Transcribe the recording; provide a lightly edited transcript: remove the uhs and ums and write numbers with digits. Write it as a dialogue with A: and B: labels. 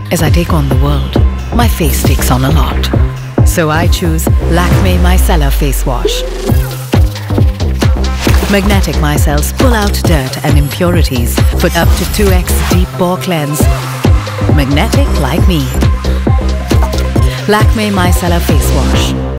A: As I take on the world, my face takes on a lot. So I choose Lakmè Micellar Face Wash. Magnetic micelles pull out dirt and impurities for up to 2x deep pore cleanse. Magnetic like me. Lakmè Micellar Face Wash.